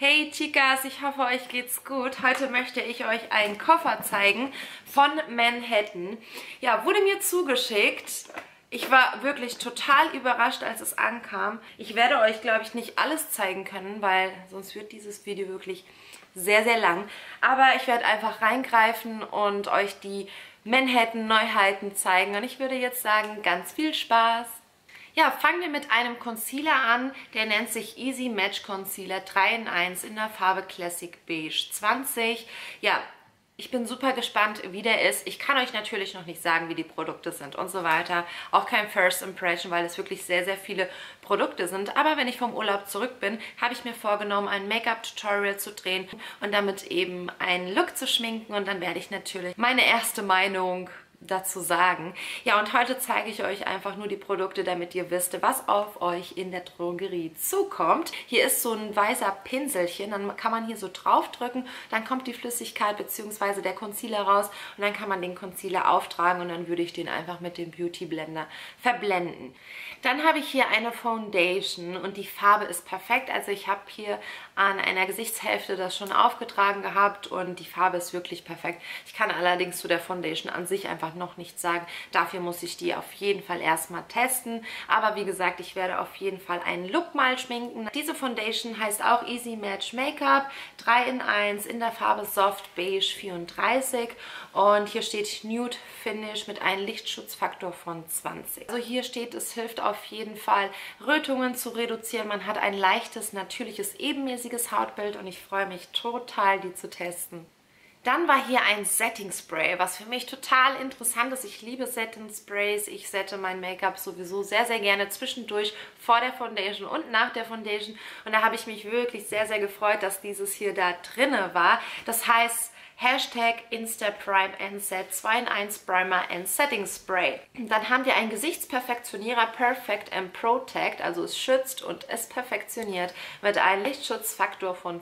Hey Chicas, ich hoffe euch geht's gut. Heute möchte ich euch einen Koffer zeigen von Manhattan. Ja, wurde mir zugeschickt. Ich war wirklich total überrascht, als es ankam. Ich werde euch, glaube ich, nicht alles zeigen können, weil sonst wird dieses Video wirklich sehr, sehr lang. Aber ich werde einfach reingreifen und euch die Manhattan-Neuheiten zeigen. Und ich würde jetzt sagen, ganz viel Spaß! Ja, fangen wir mit einem Concealer an, der nennt sich Easy Match Concealer 3 in 1 in der Farbe Classic Beige 20. Ja, ich bin super gespannt, wie der ist. Ich kann euch natürlich noch nicht sagen, wie die Produkte sind und so weiter. Auch kein First Impression, weil es wirklich sehr, sehr viele Produkte sind. Aber wenn ich vom Urlaub zurück bin, habe ich mir vorgenommen, ein Make-up-Tutorial zu drehen und damit eben einen Look zu schminken. Und dann werde ich natürlich meine erste Meinung dazu sagen. Ja, und heute zeige ich euch einfach nur die Produkte, damit ihr wisst, was auf euch in der Drogerie zukommt. Hier ist so ein weißer Pinselchen, dann kann man hier so drauf drücken, dann kommt die Flüssigkeit bzw. der Concealer raus und dann kann man den Concealer auftragen und dann würde ich den einfach mit dem Beauty Blender verblenden. Dann habe ich hier eine Foundation und die Farbe ist perfekt. Also ich habe hier an einer Gesichtshälfte das schon aufgetragen gehabt und die Farbe ist wirklich perfekt. Ich kann allerdings zu der Foundation an sich einfach noch nichts sagen. Dafür muss ich die auf jeden Fall erstmal testen. Aber wie gesagt, ich werde auf jeden Fall einen Look mal schminken. Diese Foundation heißt auch Easy Match Make-up 3 in 1 in der Farbe Soft Beige 34. Und hier steht Nude Finish mit einem Lichtschutzfaktor von 20. Also hier steht, es hilft auf jeden Fall, Rötungen zu reduzieren. Man hat ein leichtes, natürliches, ebenmäßiges Hautbild und ich freue mich total, die zu testen. Dann war hier ein Setting Spray, was für mich total interessant ist. Ich liebe Setting Sprays. Ich sette mein Make-up sowieso sehr, sehr gerne zwischendurch vor der Foundation und nach der Foundation. Und da habe ich mich wirklich sehr, sehr gefreut, dass dieses hier da drinne war. Das heißt Hashtag Instaprime and Set 2 in 1 Primer and Setting Spray. Dann haben wir einen Gesichtsperfektionierer Perfect and Protect, also es schützt und es perfektioniert mit einem Lichtschutzfaktor von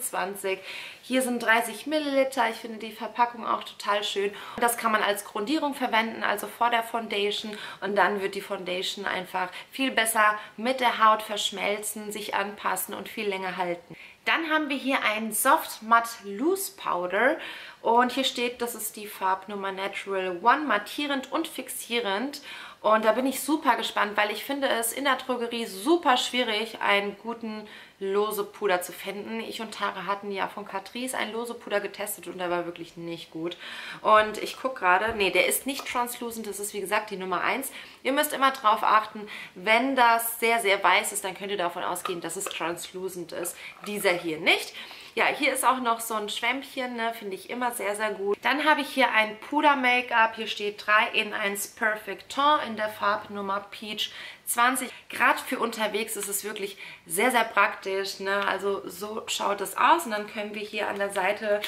25. Hier sind 30 Milliliter. Ich finde die Verpackung auch total schön. Und das kann man als Grundierung verwenden, also vor der Foundation. Und dann wird die Foundation einfach viel besser mit der Haut verschmelzen, sich anpassen und viel länger halten. Dann haben wir hier einen Soft Matte Loose Powder und hier steht, das ist die Farbnummer Natural One, mattierend und fixierend. Und da bin ich super gespannt, weil ich finde es in der Drogerie super schwierig, einen guten lose Puder zu finden. Ich und Tara hatten ja von Catrice einen lose Puder getestet und der war wirklich nicht gut. Und ich gucke gerade, nee, der ist nicht translucent, das ist wie gesagt die Nummer 1. Ihr müsst immer drauf achten, wenn das sehr, sehr weiß ist, dann könnt ihr davon ausgehen, dass es translucent ist. Dieser hier nicht. Ja, hier ist auch noch so ein Schwämmchen, ne, finde ich immer sehr, sehr gut. Dann habe ich hier ein Puder-Make-up. Hier steht 3 in 1 Perfect Ton in der Farbnummer Peach 20. Gerade für unterwegs ist es wirklich sehr, sehr praktisch, ne? Also so schaut es aus und dann können wir hier an der Seite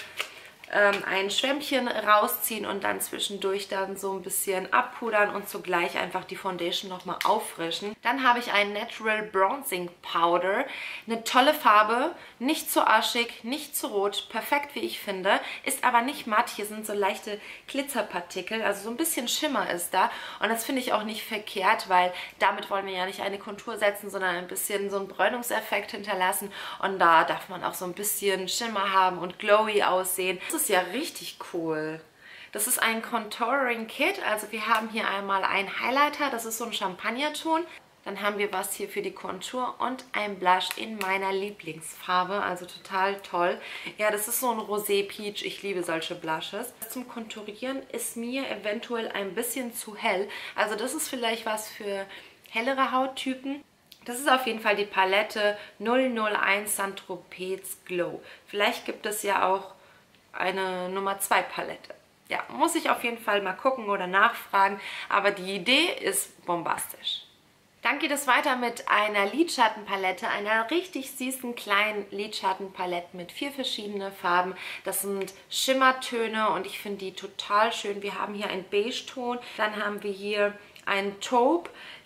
ein Schwämmchen rausziehen und dann zwischendurch dann so ein bisschen abpudern und zugleich einfach die Foundation nochmal auffrischen. Dann habe ich ein Natural Bronzing Powder. Eine tolle Farbe, nicht zu aschig, nicht zu rot, perfekt wie ich finde, ist aber nicht matt. Hier sind so leichte Glitzerpartikel, also so ein bisschen Schimmer ist da und das finde ich auch nicht verkehrt, weil damit wollen wir ja nicht eine Kontur setzen, sondern ein bisschen so einen Bräunungseffekt hinterlassen und da darf man auch so ein bisschen Schimmer haben und glowy aussehen. Das ist ja richtig cool. Das ist ein Contouring Kit, also wir haben hier einmal einen Highlighter, das ist so ein Champagnerton. Dann haben wir was hier für die Kontur und ein Blush in meiner Lieblingsfarbe, also total toll. Ja, das ist so ein Rosé Peach, ich liebe solche Blushes. Zum Konturieren ist mir eventuell ein bisschen zu hell, also das ist vielleicht was für hellere Hauttypen. Das ist auf jeden Fall die Palette 001 Saint-Tropez Glow. Vielleicht gibt es ja auch eine Nummer 2 Palette. Ja, muss ich auf jeden Fall mal gucken oder nachfragen, aber die Idee ist bombastisch. Dann geht es weiter mit einer Lidschattenpalette, einer richtig süßen kleinen Lidschattenpalette mit 4 verschiedene Farben. Das sind Schimmertöne und ich finde die total schön. Wir haben hier einen Beige-Ton, dann haben wir hier ein Taupe.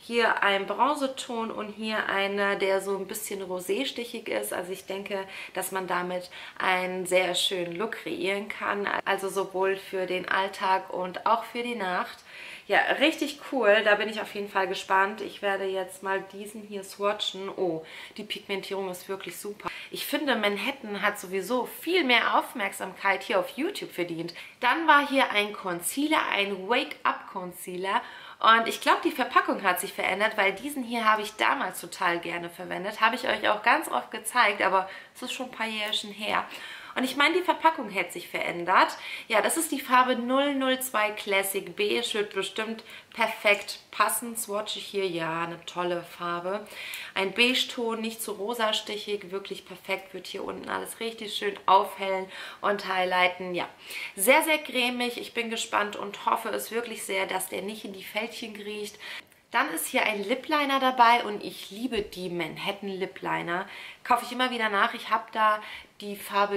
Hier ein Bronzeton und hier einer, der so ein bisschen roséstichig ist. Also ich denke, dass man damit einen sehr schönen Look kreieren kann. Also sowohl für den Alltag und auch für die Nacht. Ja, richtig cool. Da bin ich auf jeden Fall gespannt. Ich werde jetzt mal diesen hier swatchen. Oh, die Pigmentierung ist wirklich super. Ich finde, Manhattan hat sowieso viel mehr Aufmerksamkeit hier auf YouTube verdient. Dann war hier ein Concealer, ein Wake-up-Concealer. Und ich glaube, die Verpackung hat sich verändert, weil diesen hier habe ich damals total gerne verwendet. Habe ich euch auch ganz oft gezeigt, aber es ist schon ein paar Jährchen her. Und ich meine, die Verpackung hätte sich verändert. Ja, das ist die Farbe 002 Classic Beige. Wird bestimmt perfekt passen. Swatche ich hier. Ja, eine tolle Farbe. Ein Beige-Ton, nicht zu rosastichig. Wirklich perfekt. Wird hier unten alles richtig schön aufhellen und highlighten. Ja, sehr, sehr cremig. Ich bin gespannt und hoffe es wirklich sehr, dass der nicht in die Fältchen kriecht. Dann ist hier ein Lip Liner dabei und ich liebe die Manhattan Lip Liner. Kaufe ich immer wieder nach. Ich habe da die Farbe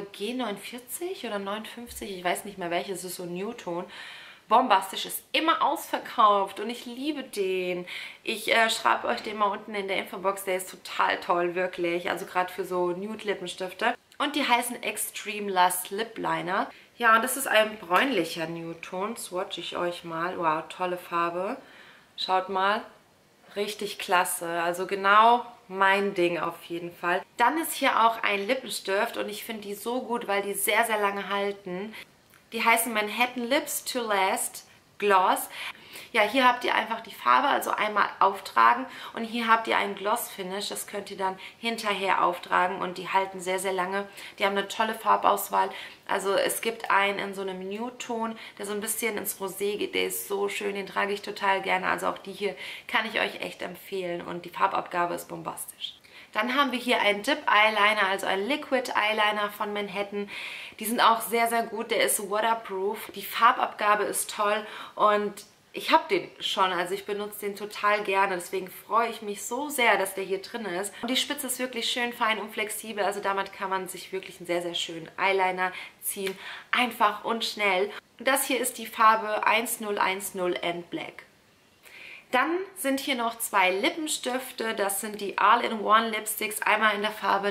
G49 oder 59, ich weiß nicht mehr welche, es ist so ein Nude-Ton. Bombastisch, ist immer ausverkauft und ich liebe den. Ich schreibe euch den mal unten in der Infobox, der ist total toll, wirklich. Also gerade für so Nude-Lippenstifte. Und die heißen Extreme Lust Lip Liner. Ja, und das ist ein bräunlicher Nude-Ton. Swatche ich euch mal. Wow, tolle Farbe. Schaut mal, richtig klasse. Also genau mein Ding auf jeden Fall. Dann ist hier auch ein Lippenstift und ich finde die so gut, weil die sehr, sehr lange halten. Die heißen Manhattan Lips to Last Gloss. Ja, hier habt ihr einfach die Farbe, also einmal auftragen und hier habt ihr einen Gloss Finish, das könnt ihr dann hinterher auftragen und die halten sehr, sehr lange. Die haben eine tolle Farbauswahl, also es gibt einen in so einem Nude-Ton, der so ein bisschen ins Rosé geht, der ist so schön, den trage ich total gerne, also auch die hier kann ich euch echt empfehlen und die Farbabgabe ist bombastisch. Dann haben wir hier einen Dip Eyeliner, also einen Liquid Eyeliner von Manhattan. Die sind auch sehr, sehr gut, der ist waterproof, die Farbabgabe ist toll und ich habe den schon, also ich benutze den total gerne, deswegen freue ich mich so sehr, dass der hier drin ist. Und die Spitze ist wirklich schön fein und flexibel, also damit kann man sich wirklich einen sehr, sehr schönen Eyeliner ziehen. Einfach und schnell. Und das hier ist die Farbe 1010 and Black. Dann sind hier noch zwei Lippenstifte, das sind die All-in-One Lipsticks, einmal in der Farbe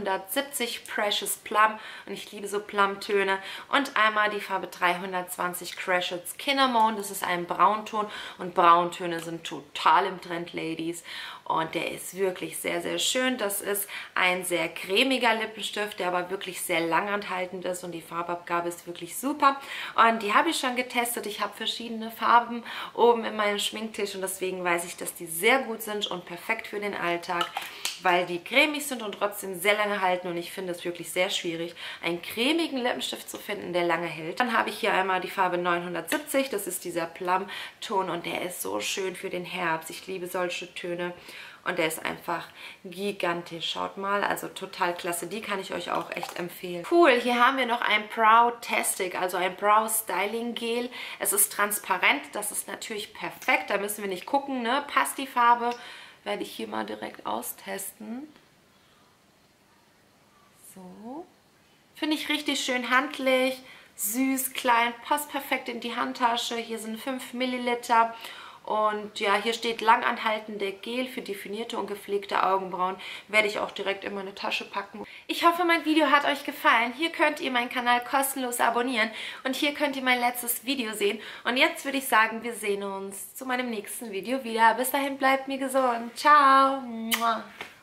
970 Precious Plum und ich liebe so Plumtöne und einmal die Farbe 320 Crescents Cinnamon, das ist ein Braunton und Brauntöne sind total im Trend, Ladies. Und der ist wirklich sehr, sehr schön. Das ist ein sehr cremiger Lippenstift, der aber wirklich sehr langanhaltend ist und die Farbabgabe ist wirklich super. Und die habe ich schon getestet. Ich habe verschiedene Farben oben in meinem Schminktisch und deswegen weiß ich, dass die sehr gut sind und perfekt für den Alltag, weil die cremig sind und trotzdem sehr lange halten und ich finde es wirklich sehr schwierig, einen cremigen Lippenstift zu finden, der lange hält. Dann habe ich hier einmal die Farbe 970, das ist dieser Plum-Ton und der ist so schön für den Herbst. Ich liebe solche Töne. Und der ist einfach gigantisch. Schaut mal, also total klasse. Die kann ich euch auch echt empfehlen. Cool, hier haben wir noch ein Brow-Tastic, also ein Brow-Styling-Gel. Es ist transparent, das ist natürlich perfekt. Da müssen wir nicht gucken, ne? Passt die Farbe? Werde ich hier mal direkt austesten. So. Finde ich richtig schön handlich, süß, klein, passt perfekt in die Handtasche. Hier sind 5 Milliliter. Und ja, hier steht langanhaltende Gel für definierte und gepflegte Augenbrauen. Werde ich auch direkt in meine Tasche packen. Ich hoffe, mein Video hat euch gefallen. Hier könnt ihr meinen Kanal kostenlos abonnieren. Und hier könnt ihr mein letztes Video sehen. Und jetzt würde ich sagen, wir sehen uns zu meinem nächsten Video wieder. Bis dahin, bleibt mir gesund. Ciao.